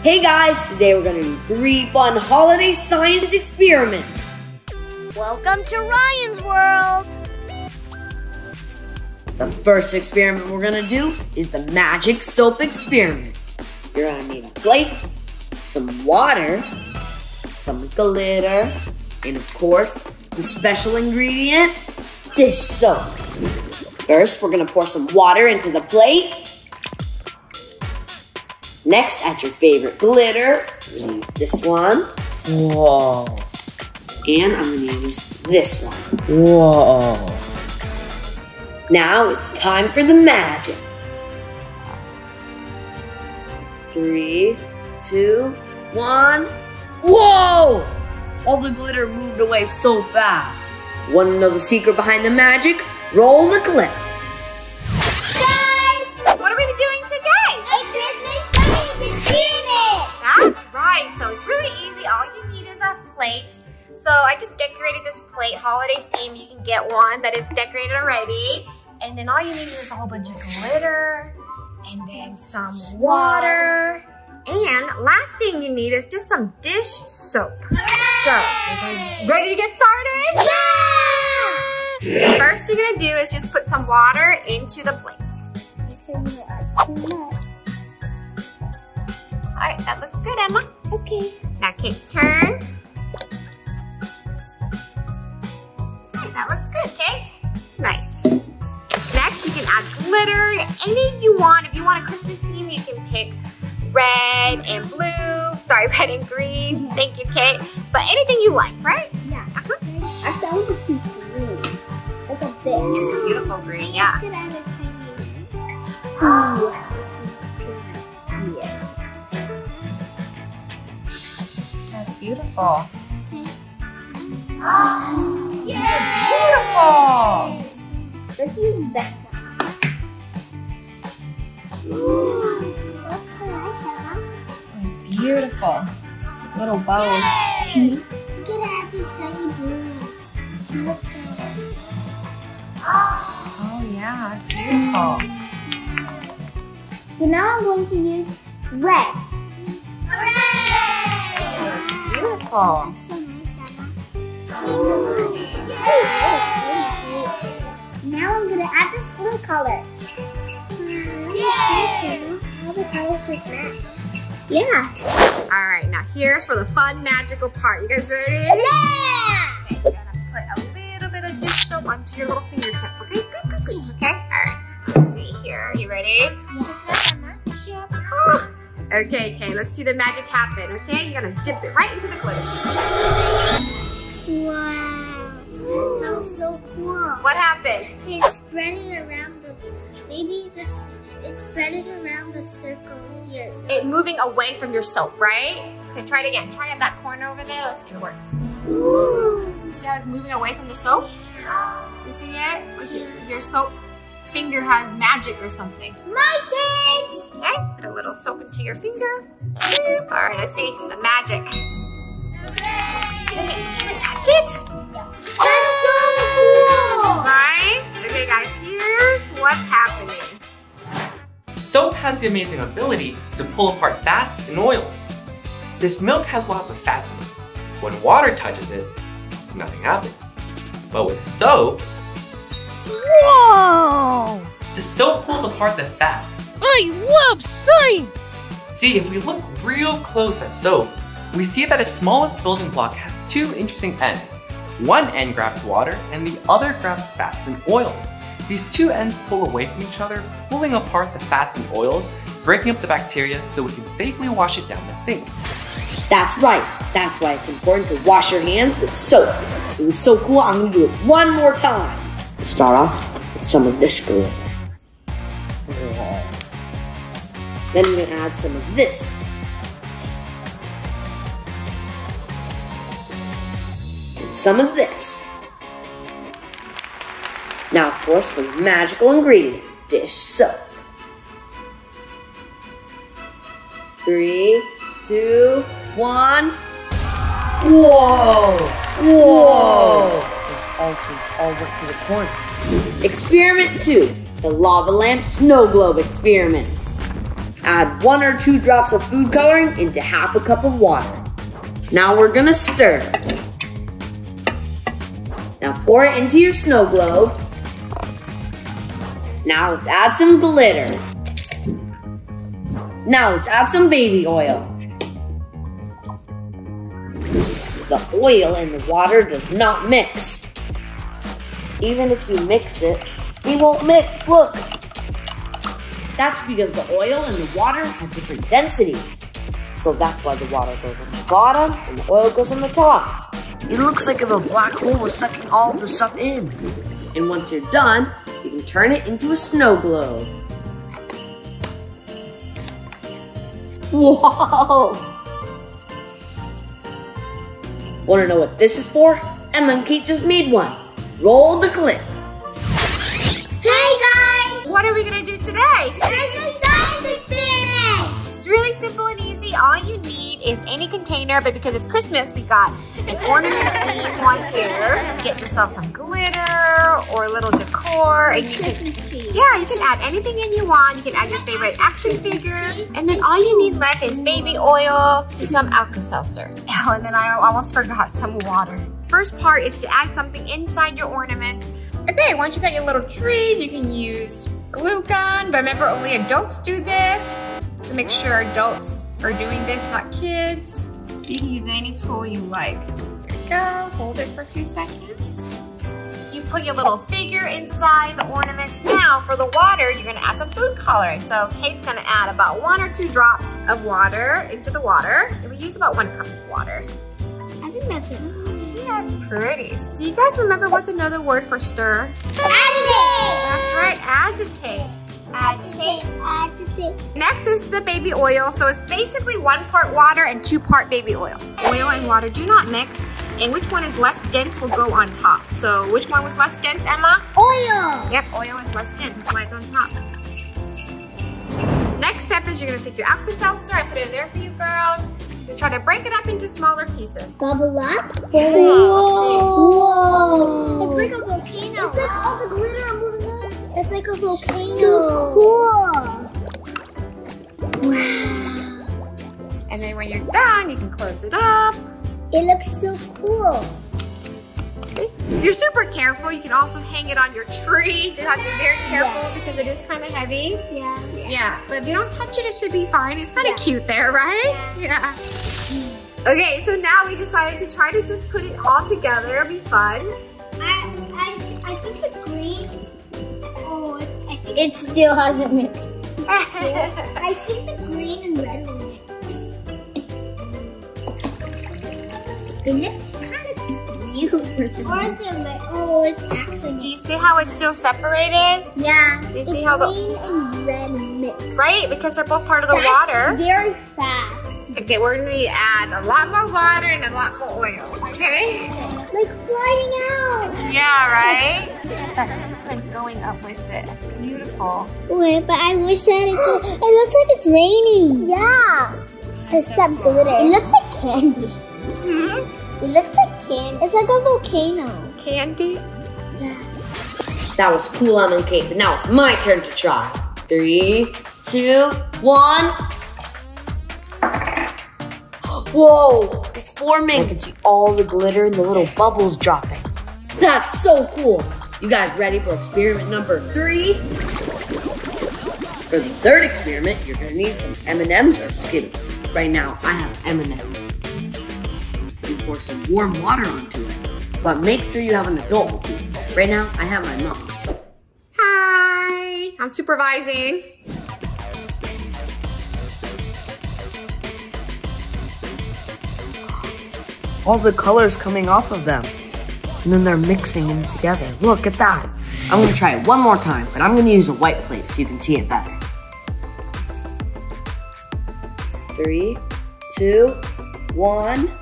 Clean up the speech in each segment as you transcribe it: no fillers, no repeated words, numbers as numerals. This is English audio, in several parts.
Hey guys, today we're gonna do 3 fun holiday science experiments. Welcome to Ryan's World. The first experiment we're gonna do is the magic soap experiment. You're gonna need a plate, some water, some glitter, and of course, the special ingredient, dish soap. First, we're gonna pour some water into the plate. Next, add your favorite glitter. I'm gonna use this one. Whoa. And I'm gonna use this one. Whoa. Now it's time for the magic. 3, 2, 1. Whoa! All the glitter moved away so fast. Want to know the secret behind the magic? Roll the clip. Guys! What are we doing today? A Christmas science experiment! That's right. So it's really easy. All you need is a plate. So I just decorated this plate, holiday theme. You can get one that is decorated already. And then all you need is a whole bunch of glitter and then some water. And last thing you need is just some dish soap. So, you guys ready to get started? Yeah! First you're gonna do is just put some water into the plate. Alright, that looks good, Emma. Okay. Now Kate's turn. Alright, that looks good, Kate. Nice. Next, you can add glitter, anything you want. If you want a Christmas theme, you can pick red and blue. Sorry, red and green. Thank you, Kate. But anything you like, right? Yeah. Actually, I want to choose green. Like a bit. Beautiful green, yeah. Let's get out of tiny. Ooh, this is good. That's beautiful. Yeah. Beautiful. Let's use the best one. Ooh, that's so nice, Emma. It's beautiful. Little bows. Look at all these shiny balloons. It looks so nice. Oh yeah, it's beautiful. So now I'm going to use red. It's beautiful. So nice, Emma. Now I'm going to add this blue color. All the colors just match. Yeah. All right, now here's for the fun, magical part. You guys ready? Yeah! Okay, you're gonna put a little bit of dish soap onto your little fingertip, okay? Okay, all right. Let's see here. You ready? Yeah. Okay, let's see the magic happen, okay? You're gonna dip it right into the glitter. Wow. That was so cool. What happened? It's spreading around it's spreading around the circle here. So. It moving away from your soap, right? Okay, try it again. Try at that corner over there. Let's see if it works. Ooh. You see how it's moving away from the soap? You see it? Like your soap finger has magic or something. My turn! Okay, put a little soap into your finger. All right, let's see the magic. Okay, did you even touch it? That's so cool! Right? Okay, guys, here's what's happening. Soap has the amazing ability to pull apart fats and oils. This milk has lots of fat in it. When water touches it, nothing happens. But with soap, Whoa! the soap pulls apart the fat. I love science! See, if we look real close at soap, we see that its smallest building block has 2 interesting ends. One end grabs water and the other grabs fats and oils. These 2 ends pull away from each other, pulling apart the fats and oils, breaking up the bacteria so we can safely wash it down the sink. That's right. That's why it's important to wash your hands with soap. It was so cool, I'm gonna do it one more time. Let's start off with some of this glitter. Then I'm gonna add some of this. And some of this. Now, of course, for the magical ingredient, dish soap. 3, 2, 1. Whoa! Whoa! It's all went to the corner. Experiment 2, the lava lamp snow globe experiment. add 1 or 2 drops of food coloring into half a cup of water. Now we're gonna stir. Now pour it into your snow globe. Now let's add some glitter. Now let's add some baby oil. The oil and the water does not mix. Even if you mix it, it won't mix, look. That's because the oil and the water have different densities. So that's why the water goes on the bottom and the oil goes on the top. It looks like if a black hole was sucking all the stuff in. And once you're done, you can turn it into a snow globe. Whoa! Wanna know what this is for? Emma and Kate just made one. Roll the clip. Hey guys! What are we gonna do today? Christmas science experiment! It's really simple and easy. All you need is any container, but because it's Christmas, we got an ornament theme one here. Get yourself some glitter or a little decor, and you can add anything in you want. You can add your favorite action figure, and then all you need left is baby oil, some Alka-Seltzer. Oh, and then I almost forgot some water. First part is to add something inside your ornaments. Okay, once you got your little tree, you can use glue gun, but remember only adults do this. So make sure adults are doing this, not kids. You can use any tool you like. There you go, hold it for a few seconds. You put your little figure inside the ornaments. Now for the water, you're gonna add some food coloring. So Kate's gonna add about 1 or 2 drops of water into the water. And we use about 1 cup of water. I think that's it. Yeah, it's pretty. Do you guys remember what's another word for stir? Agitate! That's right, agitate. Agitate. Agitate. Next is the baby oil. So it's basically 1 part water and 2 part baby oil. Oil and water do not mix. And which one is less dense will go on top. So which one was less dense, Emma? Oil! Yep, oil is less dense. That's why it's on top. Next step is you're going to take your Alka-Seltzer. I put it in there for you, girl. You try to break it up into smaller pieces. Bubble up? Yeah, Whoa! It's like a volcano. It's like all the glitter are moving up. It's like a volcano. So cool. Wow. And then when you're done, you can close it up. It looks so cool. See? You're super careful. You can also hang it on your tree. You have to be very careful because it is kind of heavy. Yeah. Yeah, but if you don't touch it, it should be fine. It's kind of cute there, right? Yeah. Okay, so now we decided to try to just put it all together. It'll be fun. I think the green. Oh, I think it still hasn't mixed. I think the green and red will mix. And it's kind of cute for some reason. Oh, it's actually. Do you see how it's still separated? Yeah. Do you see how the green and red mix? Right, because they're both part of the water. Very fast. Okay, we're gonna need to add a lot more water and a lot more oil. Okay? Like flying out. Yeah, right? Look at that sequence going up with it. That's beautiful. Wait, but I wish that it looks like it's raining. Yeah. Except glitter. It looks like candy. Hmm? It looks like candy. It's like a volcano. Candy? Yeah. That was cool, Emma and Kate, but now it's my turn to try. 3, 2, 1. Whoa, it's forming. I can see all the glitter and the little bubbles dropping. That's so cool. You guys ready for experiment number 3? For the 3rd experiment, you're gonna need some M&Ms or Skittles. Right now, I have M&Ms. You pour some warm water onto it, but make sure you have an adult with you. Right now, I have my mom. Hi, I'm supervising. All the colors coming off of them. And then they're mixing them together. Look at that. I'm gonna try it one more time, but I'm gonna use a white plate so you can see it better. 3, 2, 1.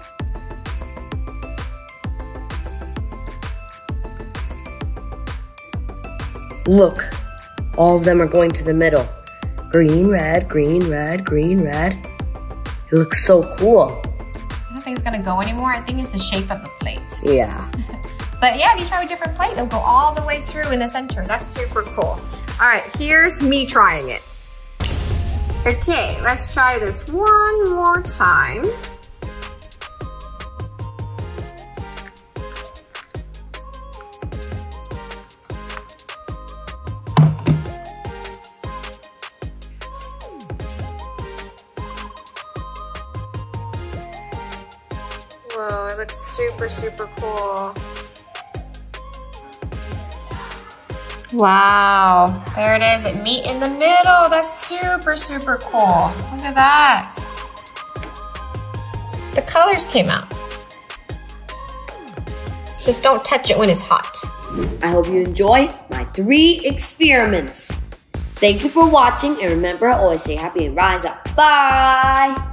Look, all of them are going to the middle. Green, red, green, red, green, red. It looks so cool. I don't think it's gonna go anymore. I think it's the shape of the plate. Yeah. But yeah, if you try a different plate, they'll go all the way through in the center. That's super cool. All right, here's me trying it. Okay, let's try this one more time. Whoa, it looks super, super cool. Wow, there it is, it meet in the middle. That's super, super cool. Look at that. The colors came out. Just don't touch it when it's hot. I hope you enjoy my 3 experiments. Thank you for watching, and remember, always stay happy and rise up. Bye!